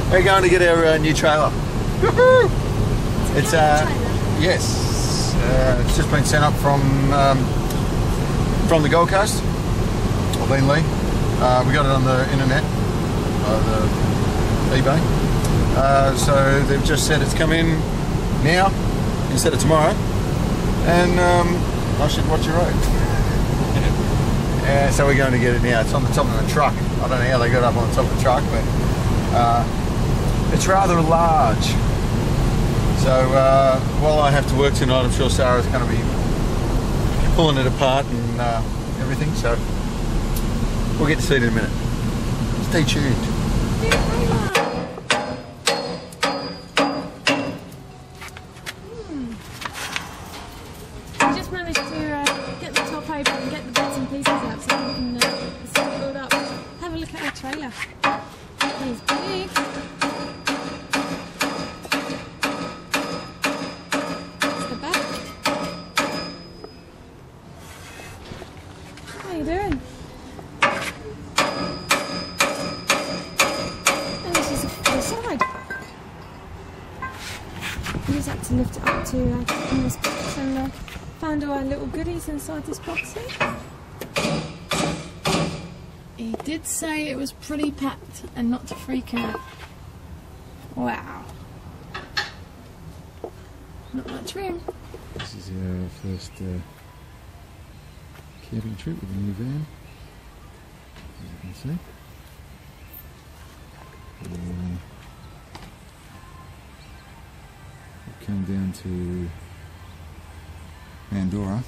We're going to get our new trailer. It's yes, it's just been sent up from the Gold Coast, or Beenleigh. We got it on the internet, the eBay. So they've just said it's come in now instead of tomorrow, and I should watch your road. Yeah, so we're going to get it now. It's on the top of the truck. I don't know how they got it up on the top of the truck, but it's rather large. So while I have to work tonight, I'm sure Sarah's going to be pulling it apart and everything. So we'll get to see it in a minute. Stay tuned. Just managed to get the top open and get the bits and pieces out so we can build up. Have a look at our trailer. He's big. That's the back. How are you doing? And this is the side. We just had to lift it up to in this box and found all our little goodies inside this box here. He did say it was pretty packed and not to freak out. Wow. Not much room. This is our first camping trip with the new van, as you can see. We've come down to Mandorah,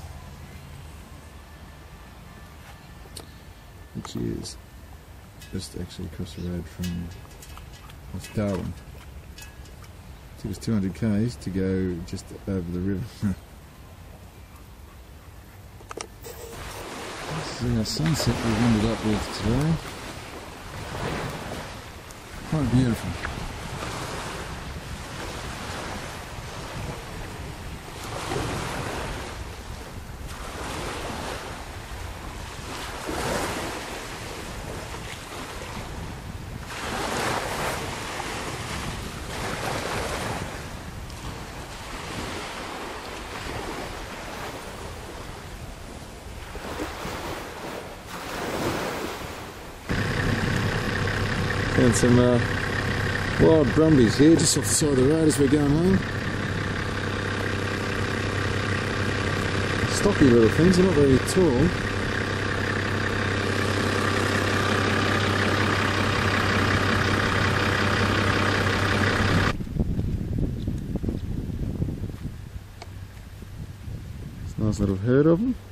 which is just actually across the road from Darwin. It took us 200 k's to go just over the river. This is our sunset we've ended up with today. Quite beautiful. And some wild brumbies here just off the side of the road as we're going home. Stocky little things, they're not very tall. It's a nice little herd of them.